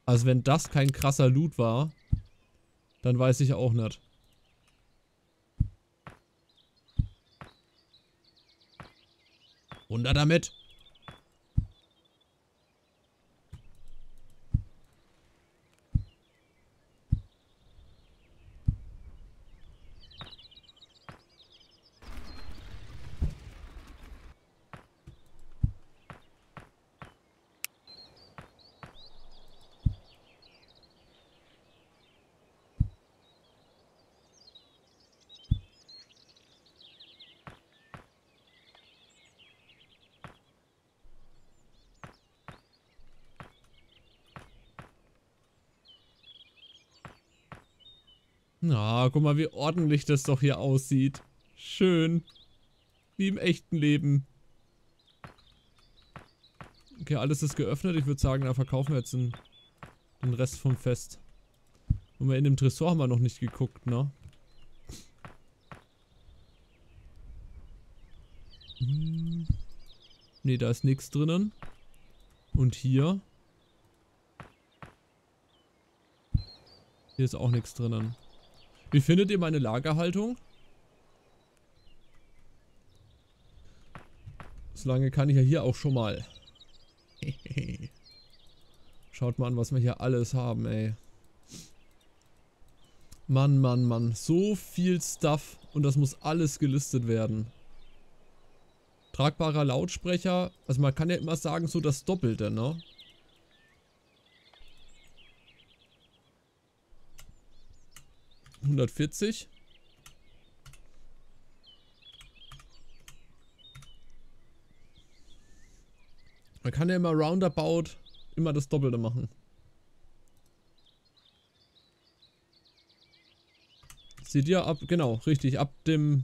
Also wenn das kein krasser Loot war, dann weiß ich auch nicht. Runter damit! Na, guck mal, wie ordentlich das doch hier aussieht. Schön. Wie im echten Leben. Okay, alles ist geöffnet. Ich würde sagen, da verkaufen wir jetzt den Rest vom Fest. Und in dem Tresor haben wir noch nicht geguckt, ne? Ne, da ist nichts drinnen. Und hier? Hier ist auch nichts drinnen. Wie findet ihr meine Lagerhaltung? Solange kann ich ja hier auch schon mal. Schaut mal an, was wir hier alles haben, ey. Mann, Mann, Mann. So viel Stuff. Und das muss alles gelistet werden. Tragbarer Lautsprecher. Also man kann ja immer sagen, so das Doppelte, ne? $140. Man kann ja immer roundabout immer das Doppelte machen. Seht ihr ab, genau, richtig, ab dem...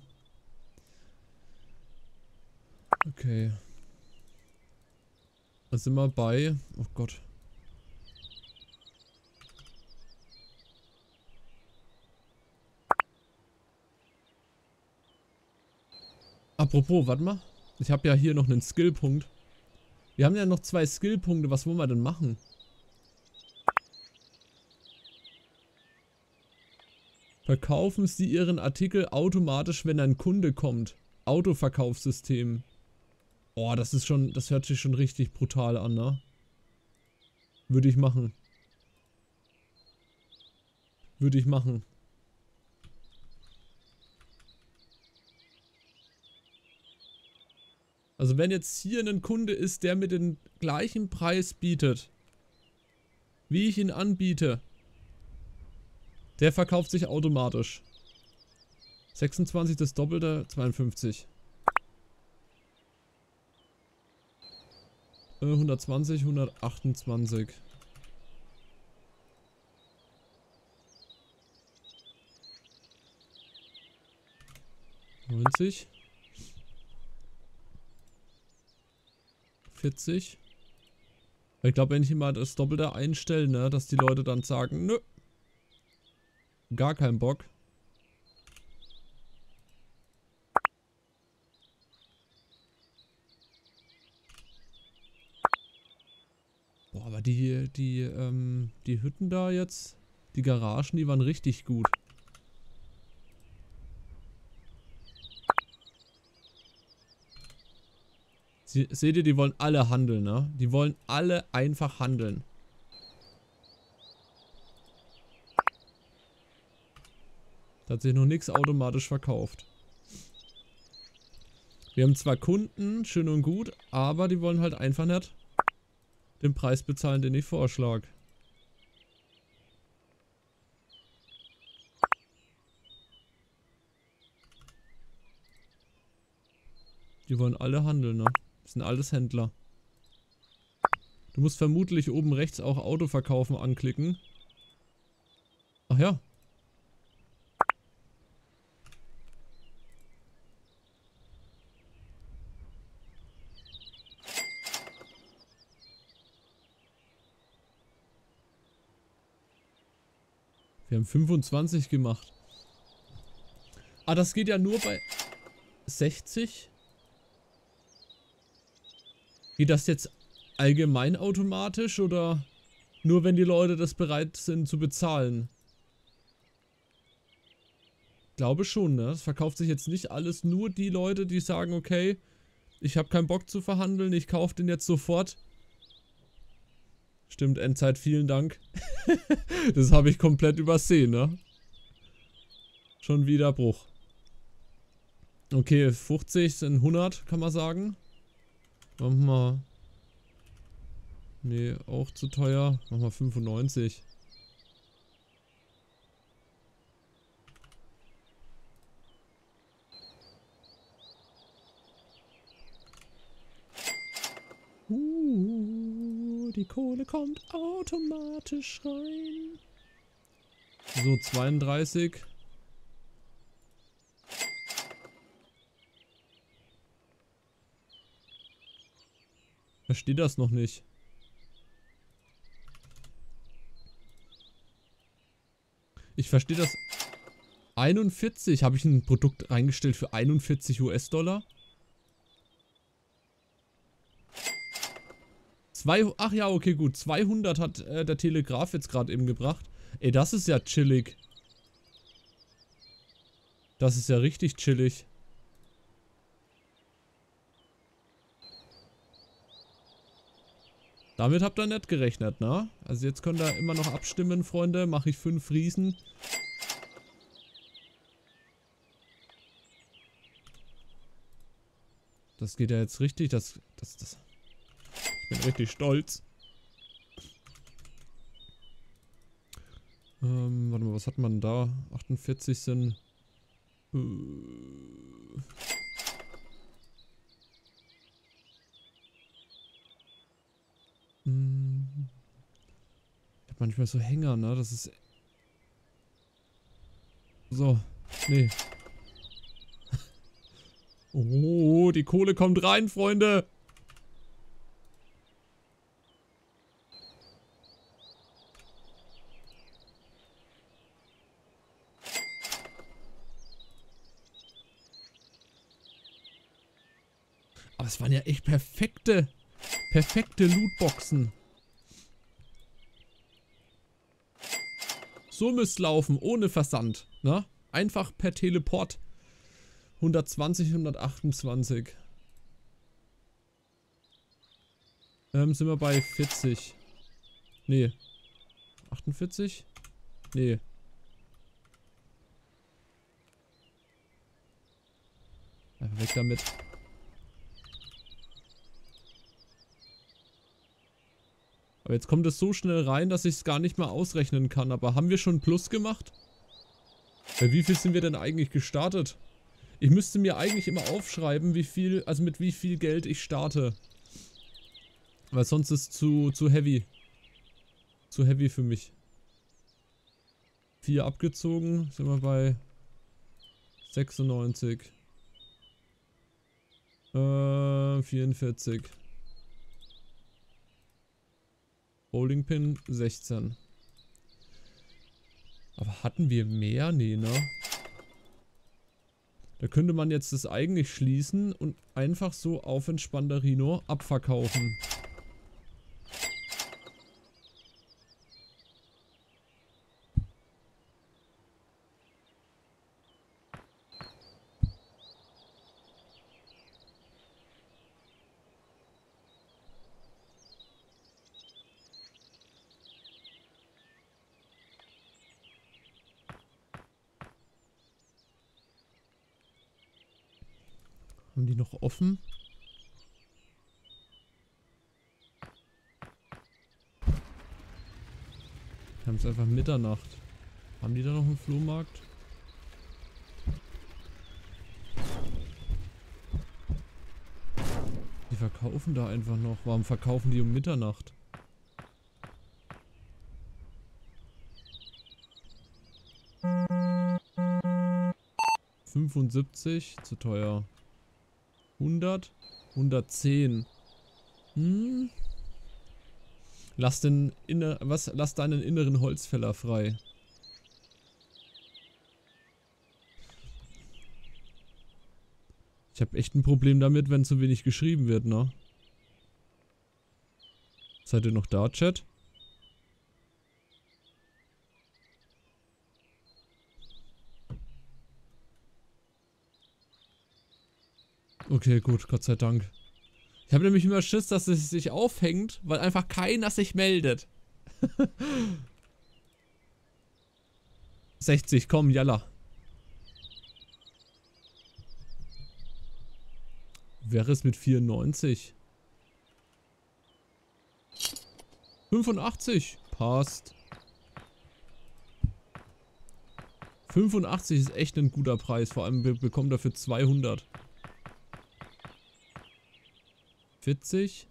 Okay. Da sind wir bei... Oh Gott. Apropos, warte mal. Ich habe ja hier noch einen Skillpunkt. Wir haben ja noch 2 Skillpunkte. Was wollen wir denn machen? Verkaufen Sie Ihren Artikel automatisch, wenn ein Kunde kommt. Autoverkaufssystem. Oh, das ist schon, das hört sich schon richtig brutal an, ne? Würde ich machen. Würde ich machen. Also wenn jetzt hier ein Kunde ist, der mir den gleichen Preis bietet, wie ich ihn anbiete, der verkauft sich automatisch. 26 das Doppelte, 52. 120, 128. $90. 40. Ich glaube, wenn ich immer das Doppelte einstelle, ne, dass die Leute dann sagen, nö. Gar keinen Bock. Boah, aber die Hütten da jetzt, die Garagen, die waren richtig gut. Seht ihr, die wollen alle handeln, ne? Die wollen alle einfach handeln. Da hat sich noch nichts automatisch verkauft. Wir haben zwar Kunden, schön und gut, aber die wollen halt einfach nicht den Preis bezahlen, den ich vorschlage. Die wollen alle handeln, ne? Das sind alles Händler. Du musst vermutlich oben rechts auch Autoverkaufen anklicken. Ach ja. Wir haben 25 gemacht. Ah, das geht ja nur bei 60. Geht das jetzt allgemein automatisch oder? Nur wenn die Leute das bereit sind zu bezahlen. Glaube schon, ne? Es verkauft sich jetzt nicht alles nur die Leute, die sagen, okay, ich habe keinen Bock zu verhandeln, ich kaufe den jetzt sofort. Stimmt, Endzeit, vielen Dank. Das habe ich komplett übersehen, ne? Schon wieder Bruch. Okay, 50 sind 100, kann man sagen. Machen wir mal. Nee, auch zu teuer. Machen wir 95. Die Kohle kommt automatisch rein. So, 32. Verstehe das noch nicht. Ich verstehe das. 41. Habe ich ein Produkt reingestellt für 41 US-Dollar? Ach ja, okay, gut. 200 hat der Telegraph jetzt gerade eben gebracht. Ey, das ist ja chillig. Das ist ja richtig chillig. Damit habt ihr nicht gerechnet, ne? Also jetzt könnt ihr immer noch abstimmen, Freunde. Mache ich 5 Riesen. Das geht ja jetzt richtig. Ich bin richtig stolz. Warte mal, was hat man da? 48 sind... Ich hab manchmal so Hänger, ne? Das ist... So. Nee. Oh, die Kohle kommt rein, Freunde. Aber es waren ja echt perfekte Lootboxen. So müsste laufen, ohne Versand, ne? Einfach per Teleport. 120, 128. Sind wir bei 40. Nee. 48? Nee. Einfach weg damit. Aber jetzt kommt es so schnell rein, dass ich es gar nicht mehr ausrechnen kann. Aber haben wir schon Plus gemacht? Bei wie viel sind wir denn eigentlich gestartet? Ich müsste mir eigentlich immer aufschreiben, wie viel, also mit wie viel Geld ich starte. Weil sonst ist es zu heavy. Zu heavy für mich. 4 abgezogen, sind wir bei 96. 44. Bowling Pin 16. Aber hatten wir mehr? Nee, ne? Da könnte man jetzt das eigentlich schließen und einfach so auf entspannter Rhino abverkaufen. Haben die noch offen? Wir haben es einfach Mitternacht. Haben die da noch einen Flohmarkt? Die verkaufen da einfach noch. Warum verkaufen die um Mitternacht? $75, zu teuer. 100, 110. Lass deinen inneren Holzfäller frei. Ich habe echt ein Problem damit, wenn zu wenig geschrieben wird, ne? Seid ihr noch da, Chat? Okay, gut, Gott sei Dank. Ich habe nämlich immer Schiss, dass es sich aufhängt, weil einfach keiner sich meldet. 60, komm, jalla. Wäre es mit 94? 85, passt. 85 ist echt ein guter Preis, vor allem wir bekommen dafür 200. 40.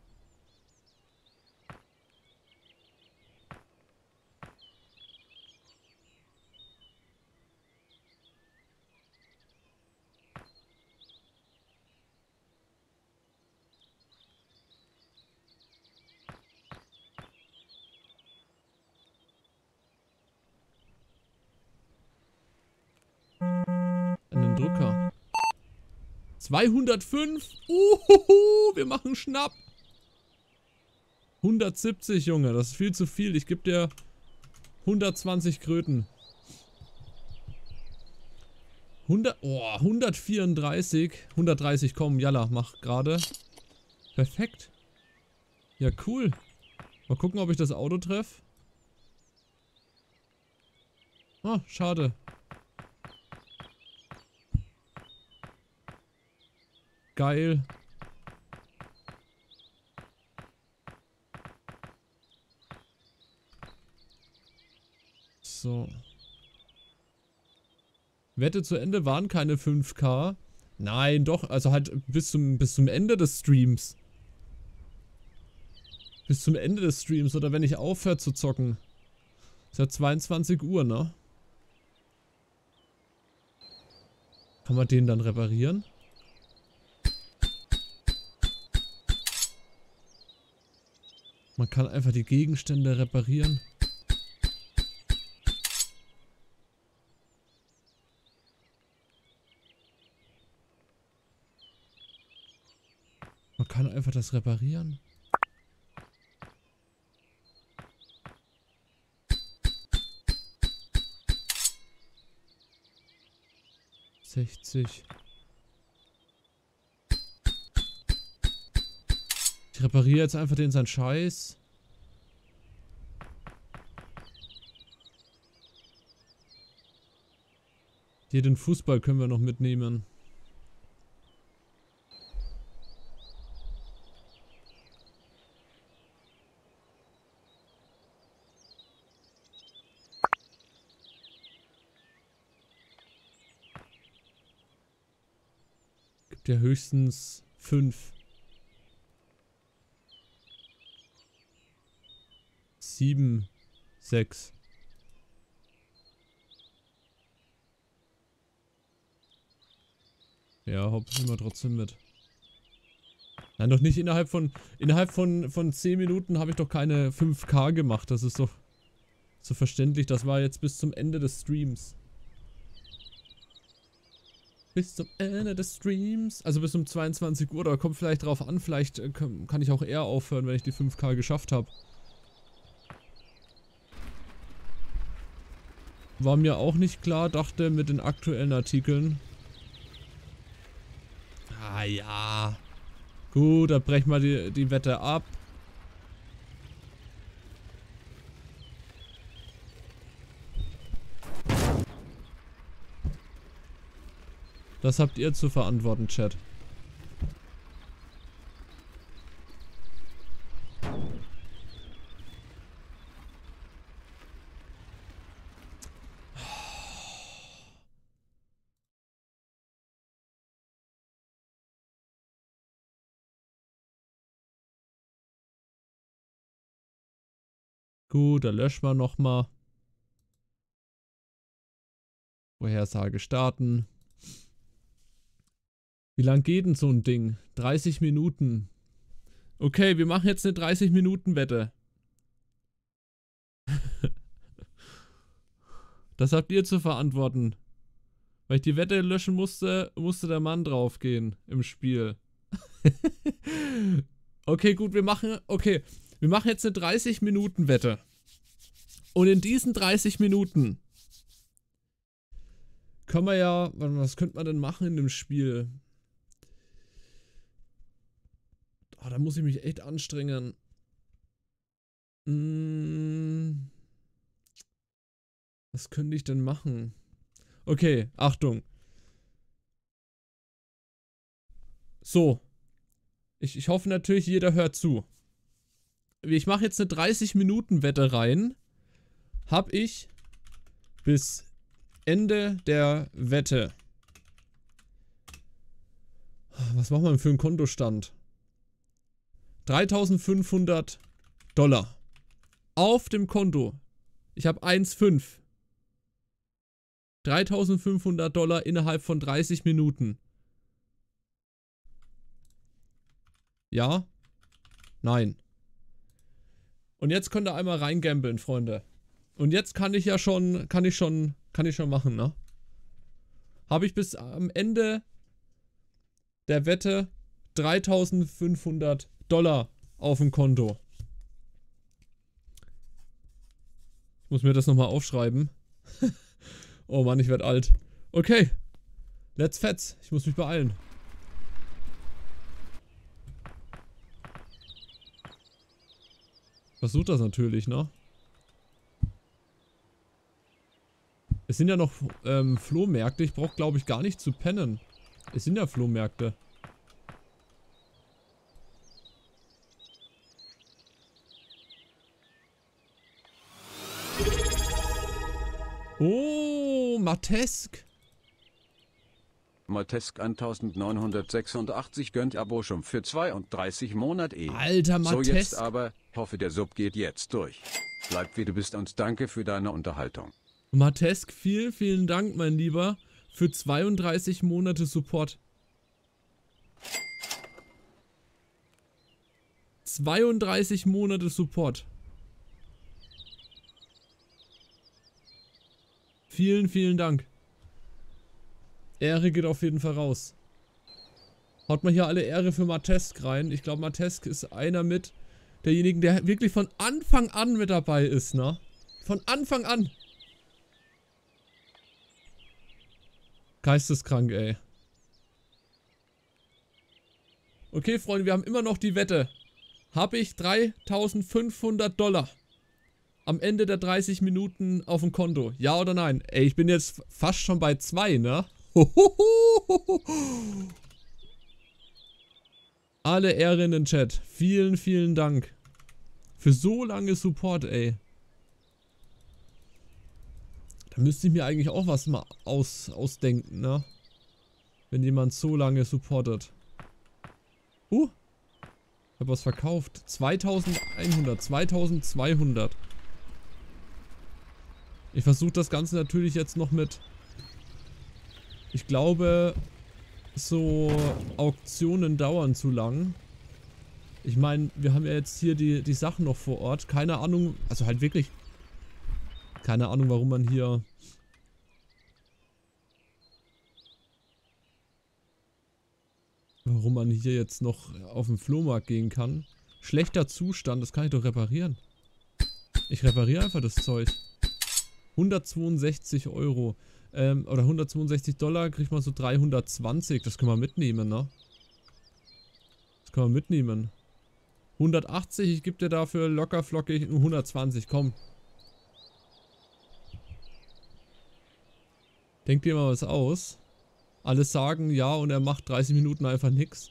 Einen Drücker. 205. Wir machen Schnapp. 170, Junge. Das ist viel zu viel. Ich gebe dir 120 Kröten. 134. 130, komm, jalla, mach gerade. Perfekt. Ja, cool. Mal gucken, ob ich das Auto treffe. Ah, schade. Geil. So. Wette zu Ende waren keine 5K. Nein, doch, also halt bis zum Ende des Streams. Bis zum Ende des Streams oder wenn ich aufhöre zu zocken. Ist ja 22 Uhr, ne? Kann man den dann reparieren? Man kann einfach die Gegenstände reparieren. Man kann einfach das reparieren. Ich repariere jetzt einfach den seinen Scheiß. Hier den Fußball können wir noch mitnehmen. Gibt ja höchstens 5. 7, 6. Ja, hopp, immer trotzdem mit. Nein, doch nicht innerhalb von 10 Minuten habe ich doch keine 5K gemacht. Das ist doch so verständlich. Das war jetzt bis zum Ende des Streams. Bis zum Ende des Streams. Also bis um 22 Uhr. Da kommt vielleicht drauf an. Vielleicht kann ich auch eher aufhören, wenn ich die 5K geschafft habe. War mir auch nicht klar, dachte mit den aktuellen Artikeln. Ah ja. Gut, dann brechen wir die Wette ab. Das habt ihr zu verantworten, Chat. Gut, dann löschen wir nochmal. Vorhersage starten. Wie lang geht denn so ein Ding? 30 Minuten. Okay, wir machen jetzt eine 30-Minuten-Wette. Das habt ihr zu verantworten. Weil ich die Wette löschen musste, musste der Mann draufgehen im Spiel. Okay, gut, wir machen jetzt eine 30-Minuten-Wette. Und in diesen 30 Minuten können wir ja, was könnte man denn machen in dem Spiel? Ah, da muss ich mich echt anstrengen. Was könnte ich denn machen? Okay, Achtung. So. Ich hoffe natürlich, jeder hört zu. Ich mache jetzt eine 30-Minuten-Wette rein. Hab ich bis Ende der Wette. Was machen wir denn für einen Kontostand? 3.500 $. Auf dem Konto. Ich habe 1,5. 3.500 $ innerhalb von 30 Minuten. Ja? Nein. Und jetzt könnt ihr einmal reingambeln, Freunde. Und jetzt kann ich ja schon, kann ich schon machen, ne? Habe ich bis am Ende der Wette 3.500 $ auf dem Konto. Ich muss mir das nochmal aufschreiben. Oh Mann, ich werde alt. Okay. Let's fetz. Ich muss mich beeilen. Versucht das natürlich, ne? Es sind ja noch Flohmärkte. Ich brauche, glaube ich, gar nicht zu pennen. Es sind ja Flohmärkte. Oh, Matesk. Matesk 1986 gönnt Abo schon für 32 Monate. Alter, Matesk. So jetzt aber, hoffe der Sub geht jetzt durch. Bleib wie du bist und danke für deine Unterhaltung. Matesk, vielen, vielen Dank, mein Lieber, für 32 Monate Support. 32 Monate Support. Vielen, vielen Dank. Ehre geht auf jeden Fall raus. Haut mal hier alle Ehre für Matesk rein. Ich glaube, Matesk ist einer mit derjenigen, der wirklich von Anfang an mit dabei ist, ne? Von Anfang an. Geisteskrank, ey. Okay, Freunde, wir haben immer noch die Wette. Habe ich 3.500 $ am Ende der 30 Minuten auf dem Konto? Ja oder nein? Ey, ich bin jetzt fast schon bei 2, ne? Alle Ehre in den Chat. Vielen, vielen Dank. Für so lange Support, ey. Da müsste ich mir eigentlich auch was mal ausdenken, ne? Wenn jemand so lange supportet. Ich hab was verkauft. 2.100, 2.200. Ich versuche das Ganze natürlich jetzt noch mit... Ich glaube, so Auktionen dauern zu lang. Ich meine, wir haben ja jetzt hier die Sachen noch vor Ort. Keine Ahnung, also halt wirklich... Keine Ahnung, warum man hier... Warum man hier jetzt noch auf den Flohmarkt gehen kann. Schlechter Zustand, das kann ich doch reparieren. Ich repariere einfach das Zeug. 162 €. Oder 162 $, kriegt man so 320. Das können wir mitnehmen, ne? Das können wir mitnehmen. 180, ich gebe dir dafür locker flockig 120, komm. Denk dir mal was aus. Alle sagen ja und er macht 30 Minuten einfach nix.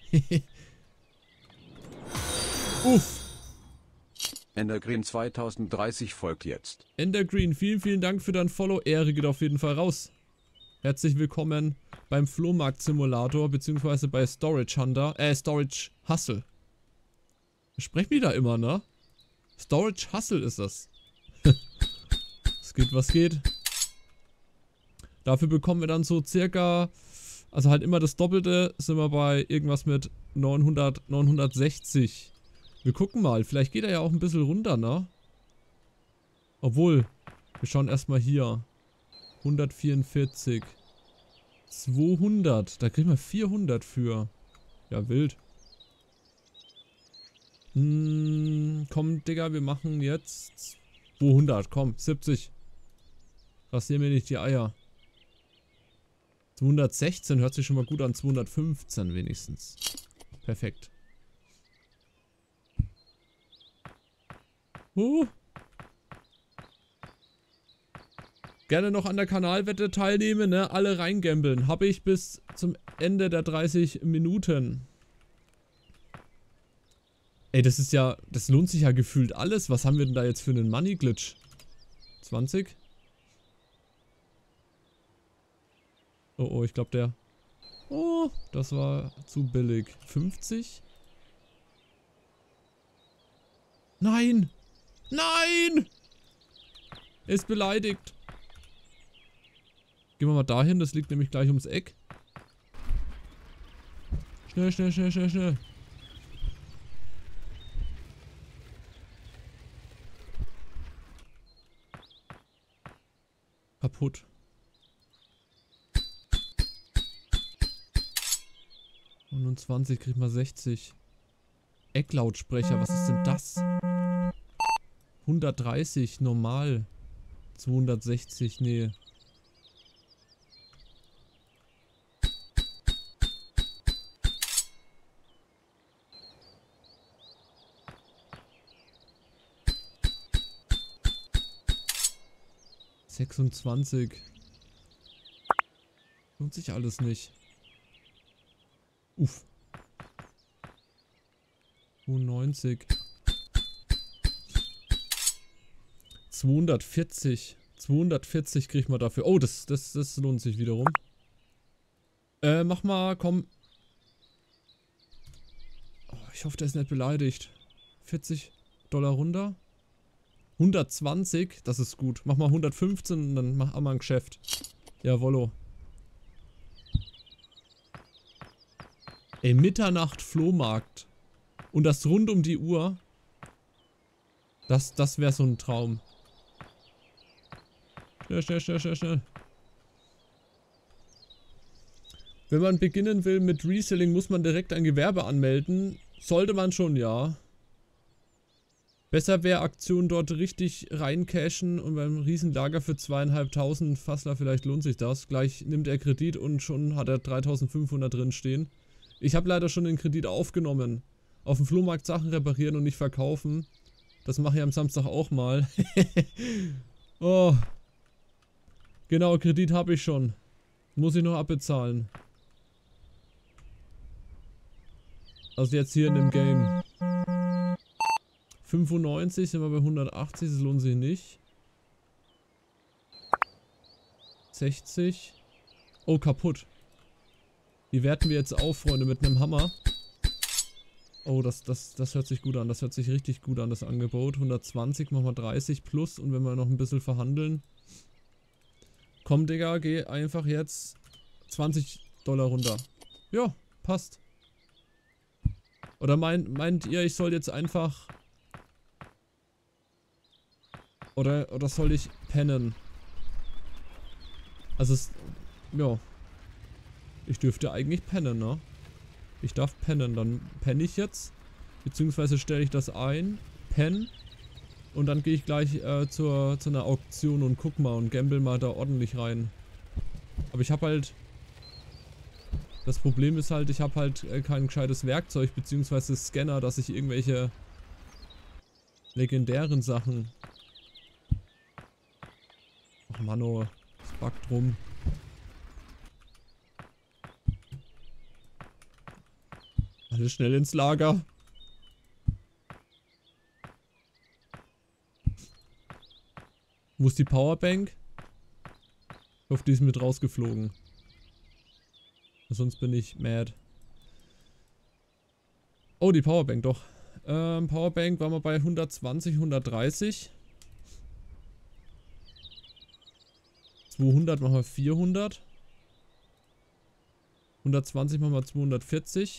Uff. Endergreen 2030 folgt jetzt. Endergreen, vielen, vielen Dank für dein Follow. Ehre geht auf jeden Fall raus. Herzlich willkommen beim Flohmarkt Simulator, beziehungsweise bei Storage Hunter, Storage Hustle. Sprech mich da immer, ne? Storage Hustle ist das. Es geht, was geht. Dafür bekommen wir dann so circa, also halt immer das Doppelte, sind wir bei irgendwas mit 900, 960. Wir gucken mal, vielleicht geht er ja auch ein bisschen runter, ne? Obwohl, wir schauen erstmal hier. 144. 200, da kriegen wir 400 für. Ja, wild. Komm, Digga, wir machen jetzt 200, komm, 70. Rasier mir nicht die Eier. 216 hört sich schon mal gut an, 215 wenigstens. Perfekt. Gerne noch an der Kanalwette teilnehmen, ne? Alle reingambeln. Habe ich bis zum Ende der 30 Minuten. Ey, das ist ja, das lohnt sich ja gefühlt alles. Was haben wir denn da jetzt für einen Money-Glitch? 20? Oh, ich glaube der... Oh, das war zu billig. 50? Nein! Nein! Er ist beleidigt. Gehen wir mal dahin, das liegt nämlich gleich ums Eck. Schnell, schnell, schnell, schnell, schnell. Kaputt. Und 20 kriegt man 60. Ecklautsprecher, was ist denn das? 130, normal. 260, nee. $26. Lohnt sich alles nicht. Uff. 92. 240. 240 kriegt man dafür. Oh, das lohnt sich wiederum. Mach mal, komm. Oh, ich hoffe, der ist nicht beleidigt. $40 runter. 120, das ist gut. Mach mal 115 und dann mach mal ein Geschäft. Jawollo. Ey, Mitternacht Flohmarkt. Und das rund um die Uhr. Das wäre so ein Traum. Schnell, schnell, schnell, schnell, schnell. Wenn man beginnen will mit Reselling, muss man direkt ein Gewerbe anmelden. Sollte man schon, ja. Besser wäre Aktion dort richtig reincashen und beim Riesenlager für 2.500 Fassler, vielleicht lohnt sich das. Gleich nimmt er Kredit und schon hat er 3.500 drin stehen. Ich habe leider schon den Kredit aufgenommen. Auf dem Flohmarkt Sachen reparieren und nicht verkaufen. Das mache ich am Samstag auch mal. Oh. Genau, Kredit habe ich schon. Muss ich noch abbezahlen. Also jetzt hier in dem Game. 95 sind wir bei 180, das lohnt sich nicht. 60. Oh, kaputt. Die werten wir jetzt auf, Freunde, mit einem Hammer. Oh, das hört sich gut an. Das hört sich richtig gut an, das Angebot. 120, machen wir 30 plus. Und wenn wir noch ein bisschen verhandeln. Komm, Digga, geh einfach jetzt $20 runter. Ja, passt. Oder meint ihr, ich soll jetzt einfach... Oder soll ich pennen? Also es... Ja. Ich dürfte eigentlich pennen, ne? Ich darf pennen. Dann penne ich jetzt. Beziehungsweise stelle ich das ein. Pen. Und dann gehe ich gleich zu einer Auktion und guck mal und gamble mal da ordentlich rein. Aber ich habe halt... Das Problem ist halt, ich habe halt kein gescheites Werkzeug, beziehungsweise Scanner, dass ich irgendwelche legendären Sachen... Ach Mann, oh, es backt rum. Alle schnell ins Lager. Wo ist die Powerbank? Ich hoffe, die ist mit rausgeflogen. Sonst bin ich mad. Oh, die Powerbank, doch. Powerbank waren wir bei 120, 130. 200 machen wir 400. 120 machen wir 240.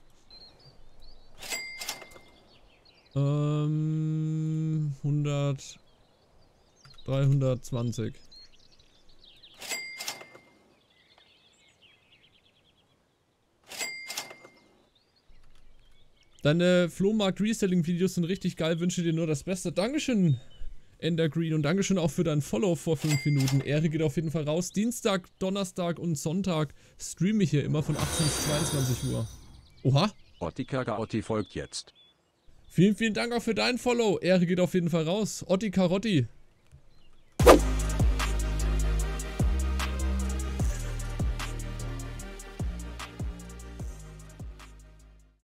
320. Deine Flohmarkt-Reselling-Videos sind richtig geil. Wünsche dir nur das Beste. Dankeschön, Endergreen. Und Dankeschön auch für dein Follow vor 5 Minuten. Ehre geht auf jeden Fall raus. Dienstag, Donnerstag und Sonntag streame ich hier immer von 18 bis 22 Uhr. Oha. Otti Kagaotti folgt jetzt. Vielen, vielen Dank auch für dein Follow. Ehre geht auf jeden Fall raus. Otti Karotti.